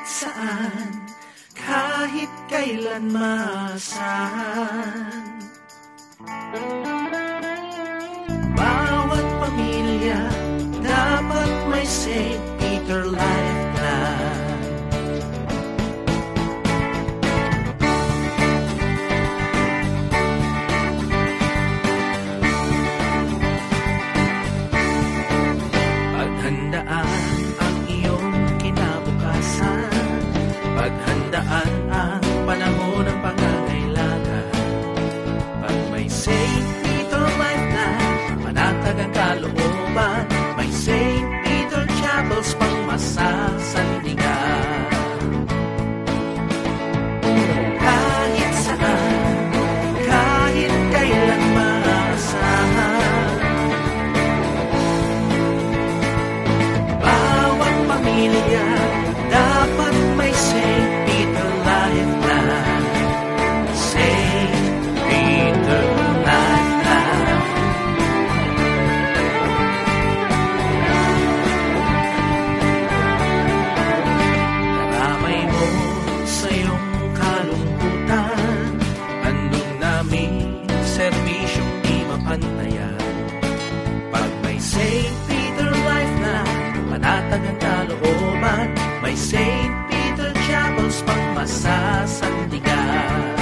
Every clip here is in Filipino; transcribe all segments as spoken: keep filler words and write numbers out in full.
saan, kahit kailan maasahan. Bawat pamilya dapat may Saint Peter Life Plan. Paghandaan ang iyong kinabukasan, paghandaan ang panahon ng pangangailangan. Pag may Saint Peter Life Plan, panatag ang kalooban, may Saint Peter Chapels pang masasandigan. Kahit saan, kahit kailan maasahan, bawat pamilya dapat may Saint Peter Life Plan. Saint Peter Life Plan. Karamay mo sa iyong kalungkutan, andun namin serbisyong di mapantayan. Pag may Saint Peter Life Plan, panatag ang kalooban, may Saint Peter Chapels pang masasandigan.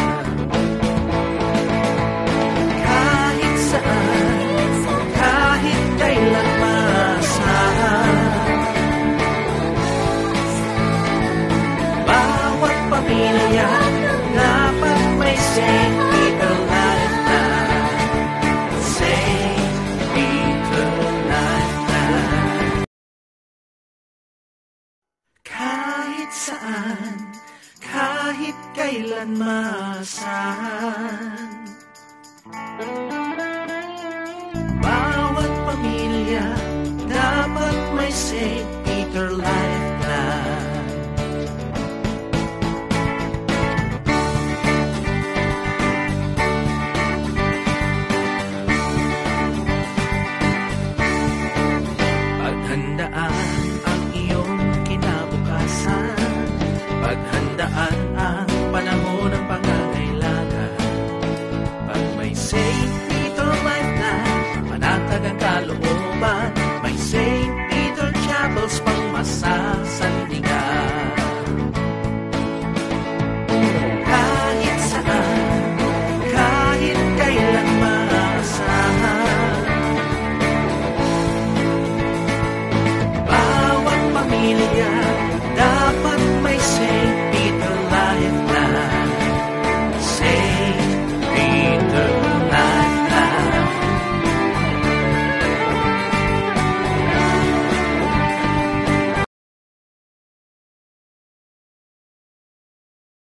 Kahit saan, kahit kailan maasahan, bawat pamilya dapat may Saint Peter Life Plan. Saint Peter Life Plan. Kahit saan, kahit kailan maasahan, bawat pamilya dapat may Saint Peter Life Plan. Paghandaan